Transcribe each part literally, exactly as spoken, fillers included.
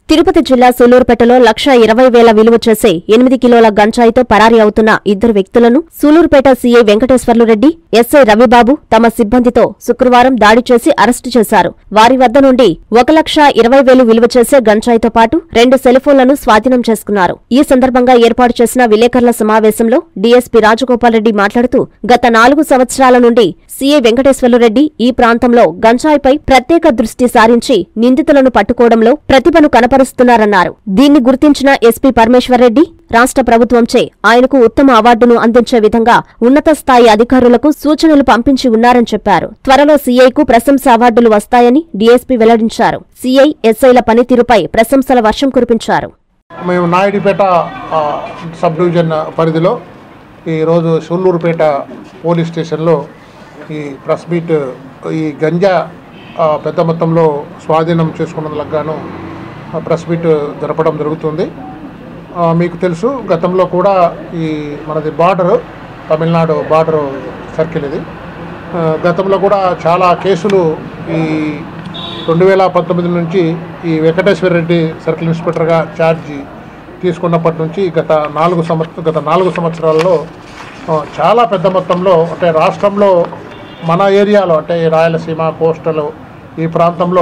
తిరుపతి జిల్లా సూలూరుపేటలో లక్ష ఇరవై వేల విలువ చేసే ఎనిమిది కిలోల గంజాయితో పరారీ అవుతున్న ఇద్దరు వ్యక్తులను సూలూరుపేట సీఐ వెంకటేశ్వర్లు రెడ్డి, ఎస్ఐ రవిబాబు తమ సిబ్బందితో శుక్రవారం దాడి చేసి అరెస్టు చేశారు. వారి వద్ద నుండి ఒక లక్ష ఇరవై వేలు విలువ చేసే గంజాయితో పాటు రెండు సెల్ఫోన్లను స్వాధీనం చేసుకున్నారు. ఈ సందర్భంగా ఏర్పాటు చేసిన విలేకరుల సమావేశంలో డీఎస్పీ రాజగోపాల్ రెడ్డి మాట్లాడుతూ, గత నాలుగు సంవత్సరాల నుండి సీఐ వెంకటేశ్వర్లు రెడ్డి ఈ ప్రాంతంలో గంజాయిపై ప్రత్యేక దృష్టి సారించి నిందితులను పట్టుకోవడంలో ప్రతిభను కనపరుస్తున్నారన్నారు. దీన్ని గుర్తించిన ఎస్పీ పరమేశ్వర్రెడ్డి రాష్ట్ర ప్రభుత్వంచే ఆయనకు ఉత్తమ అవార్డును అందించే విధంగా ఉన్నత స్థాయి అధికారులకు సూచనలు పంపించి ఉన్నారని చెప్పారు. త్వరలో సీఐకు ప్రశంస అవార్డులు వస్తాయని డీఎస్పీ వెల్లడించారు. సీఐ, ఎస్ఐల పనితీరుపై ప్రశంసల వర్షం కురిపించారు. మేము నాయుడుపేట సబ్ డివిజన్ పరిధిలో ఈరోజు సూళ్ళూరుపేట పోలీస్ స్టేషన్లో ఈ ప్రెస్ మీట్ ఈ గంజా పెద్ద మొత్తంలో స్వాధీనం చేసుకున్నందుకు గాను ప్రెస్ మీట్ జరపడం జరుగుతుంది. మీకు తెలుసు, గతంలో కూడా ఈ మనది బార్డరు తమిళనాడు బార్డరు సర్కిల్ ఇది. గతంలో కూడా చాలా కేసులు ఈ రెండు వేల పంతొమ్మిది నుంచి ఈ వెంకటేశ్వర రెడ్డి సర్కిల్ ఇన్స్పెక్టర్గా ఛార్జీ తీసుకున్నప్పటి నుంచి గత నాలుగు సంవత్సర గత నాలుగు సంవత్సరాల్లో చాలా పెద్ద మొత్తంలో అంటే రాష్ట్రంలో మన ఏరియాలో అంటే రాయలసీమ కోస్టల్ ఈ ప్రాంతంలో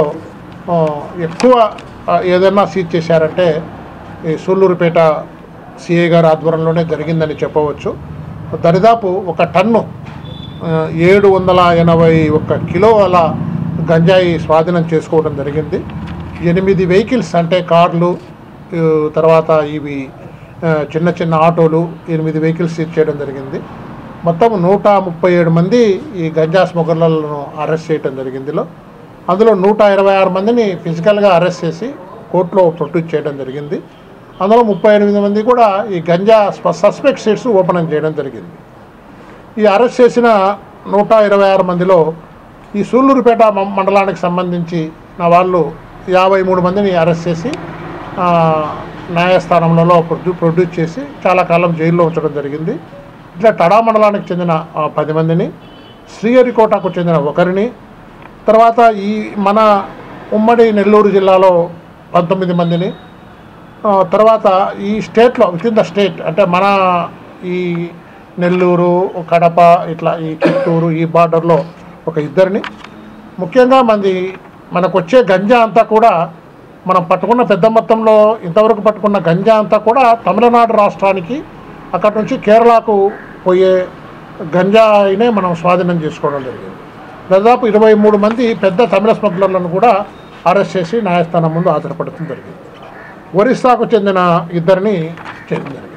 ఎక్కువ ఏదైనా సీజ్ చేశారంటే ఈ సూళ్ళూరుపేట సిఐ గారి ఆధ్వర్యంలోనే జరిగిందని చెప్పవచ్చు. దరిదాపు ఒక టన్ను ఏడు వందల ఎనభై ఒక్క కిలోల గంజాయి స్వాధీనం చేసుకోవడం జరిగింది. ఎనిమిది వెహికల్స్ అంటే కార్లు, తర్వాత ఇవి చిన్న చిన్న ఆటోలు, ఎనిమిది వెహికల్స్ సీజ్ చేయడం జరిగింది. మొత్తం నూట ముప్పై ఏడు మంది ఈ గంజా స్మగ్లర్లను అరెస్ట్ చేయడం జరిగింది. అందులో నూట ఇరవై ఆరు మందిని ఫిజికల్గా అరెస్ట్ చేసి కోర్టులో ప్రొడ్యూస్ చేయడం జరిగింది. అందులో ముప్పై ఎనిమిది మంది కూడా ఈ గంజా సస్పెక్ట్ షీట్స్ ఓపెన్ చేయడం జరిగింది. ఈ అరెస్ట్ చేసిన నూట ఇరవై ఆరు మందిలో ఈ సూళ్ళూరుపేట మండలానికి సంబంధించి నా వాళ్ళు యాభై మూడు మందిని అరెస్ట్ చేసి న్యాయస్థానంలో ప్రొడ్యూస్ చేసి చాలా కాలం జైల్లో ఉంచడం జరిగింది. ఇట్లా టడా మండలానికి చెందిన పది మందిని, శ్రీహరికోటకు చెందిన ఒకరిని, తర్వాత ఈ మన ఉమ్మడి నెల్లూరు జిల్లాలో పంతొమ్మిది మందిని, తర్వాత ఈ స్టేట్లో విత్ ఇన్ ద స్టేట్ అంటే మన ఈ నెల్లూరు, కడప, ఇట్లా ఈ చిత్తూరు ఈ బార్డర్లో ఒక ఇద్దరిని, ముఖ్యంగా మంది మనకు వచ్చే గంజా అంతా కూడా మనం పట్టుకున్న పెద్ద మొత్తంలో ఇంతవరకు పట్టుకున్న గంజా అంతా కూడా తమిళనాడు రాష్ట్రానికి అక్కడి నుంచి కేరళకు పోయే గంజాయినే మనం స్వాధీనం చేసుకోవడం జరిగింది. దాదాపు ఇరవై మూడు మంది పెద్ద తమిళ స్మగ్లర్లను కూడా అరెస్ట్ చేసి న్యాయస్థానం ముందు హాజరుపడటం జరిగింది. ఒరిస్సాకు చెందిన ఇద్దరిని చేయడం జరిగింది.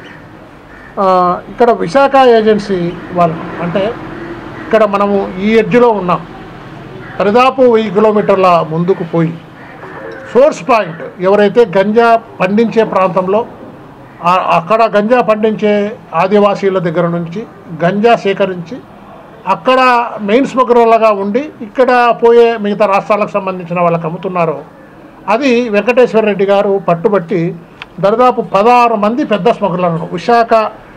ఇక్కడ విశాఖ ఏజెన్సీ వాళ్ళు అంటే ఇక్కడ మనము ఈ ఎడ్జ్లో ఉన్నాం. దాదాపు వెయ్యి కిలోమీటర్ల ముందుకు పోయి సోర్స్ పాయింట్ ఎవరైతే గంజా పండించే ప్రాంతంలో అక్కడ గంజా పండించే ఆదివాసీల దగ్గర నుంచి గంజా సేకరించి అక్కడ మెయిన్ స్మగ్లర్లుగా ఉండి ఇక్కడ పోయే మిగతా రాష్ట్రాలకు సంబంధించిన వాళ్ళకి అమ్ముతున్నారో అది వెంకటేశ్వర రెడ్డి గారు పట్టుబట్టి దాదాపు పదహారు మంది పెద్ద స్మగ్లర్లను విశాఖ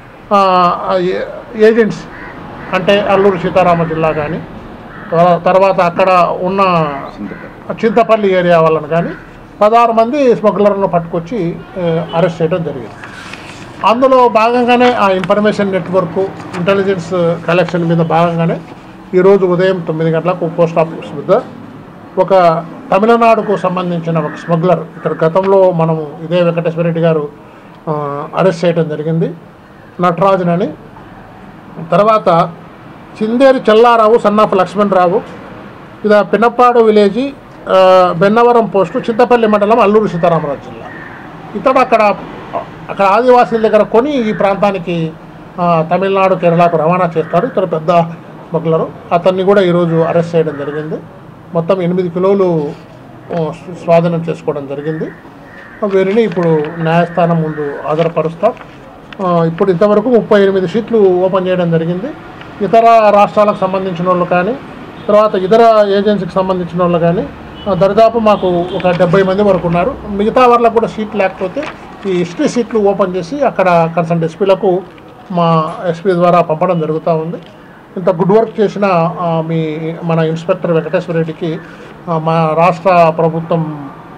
ఏజెంట్స్ అంటే అల్లూరు సీతారామ జిల్లా కానీ తర్వాత అక్కడ ఉన్న చింతపల్లి ఏరియా వాళ్ళని కానీ పదహారు మంది స్మగ్లర్లను పట్టుకొచ్చి అరెస్ట్ చేయడం జరిగింది. అందులో భాగంగానే ఆ ఇన్ఫర్మేషన్ నెట్వర్క్ ఇంటెలిజెన్స్ కలెక్షన్ మీద భాగంగానే ఈరోజు ఉదయం తొమ్మిది గంటలకు పోస్ట్ ఆఫీస్ వద్ద ఒక తమిళనాడుకు సంబంధించిన ఒక స్మగ్లర్ ఇక్కడ గతంలో మనము ఇదే వెంకటేశ్వర రెడ్డి గారు అరెస్ట్ చేయడం జరిగింది, నటరాజన్ అని. తర్వాత చిందేరి చెల్లారావు, సన్నాఫ్ లక్ష్మణరావు, ఇది పిన్నప్పాడు విలేజీ, బెన్నవరం పోస్టు, చింతపల్లి మండలం, అల్లూరు సీతారామరాజు జిల్లా. ఇతడు అక్కడ అక్కడ ఆదివాసీల దగ్గర కొని ఈ ప్రాంతానికి తమిళనాడు, కేరళకు రవాణా చేస్తాడు. ఇతడు పెద్ద స్మగ్లరు. అతన్ని కూడా ఈరోజు అరెస్ట్ చేయడం జరిగింది. మొత్తం ఎనిమిది కిలోలు స్వాధీనం చేసుకోవడం జరిగింది. వీరిని ఇప్పుడు న్యాయస్థానం ముందు హాజరుపరుస్తాం. ఇప్పుడు ఇంతవరకు ముప్పై ఎనిమిది షీట్లు ఓపెన్ చేయడం జరిగింది. ఇతర రాష్ట్రాలకు సంబంధించిన వాళ్ళు కానీ తర్వాత ఇతర ఏజెన్సీకి సంబంధించిన వాళ్ళు కానీ దరిదాపు మాకు ఒక డెబ్బై మంది వరకు ఉన్నారు. మిగతా వాళ్ళకు కూడా సీట్ లేకపోతే ఈ హిస్టరీ సీట్లు ఓపెన్ చేసి అక్కడ కన్సర్న్ ఎస్పీలకు మా ఎస్పీ ద్వారా పంపడం జరుగుతూ ఉంది. ఇంత గుడ్ వర్క్ చేసిన మీ మన ఇన్స్పెక్టర్ వెంకటేశ్వర రెడ్డికి మా రాష్ట్ర ప్రభుత్వం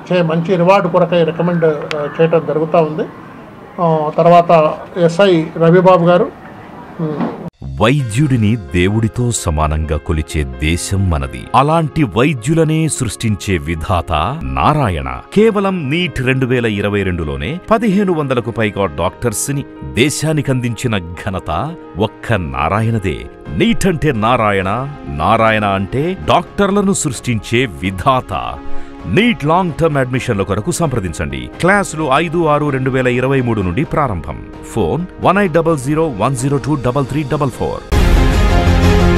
చే మంచి రివార్డు కొరకై రికమెండ్ చేయటం జరుగుతూ ఉంది. తర్వాత ఎస్ఐ రవిబాబు గారు. వైద్యుడిని దేవుడితో సమానంగా కొలిచే దేశం మనది. అలాంటి వైద్యులనే సృష్టించే విధాత నారాయణ. కేవలం నీట్ రెండు వేల ఇరవై రెండులోనే పదిహేను వందలకు పైగా డాక్టర్స్ ని దేశానికందించిన ఘనత ఒక్క నారాయణదే. నీట్ అంటే నారాయణ, నారాయణ అంటే డాక్టర్లను సృష్టించే విధాత. నీట్ లాంగ్ టర్మ్ అడ్మిషన్ల కొరకు సంప్రదించండి. క్లాసులు ఐదు ఆరు రెండు వేల ఇరవై మూడు నుండి ప్రారంభం. Phone one eight double zero one zero two double three double four.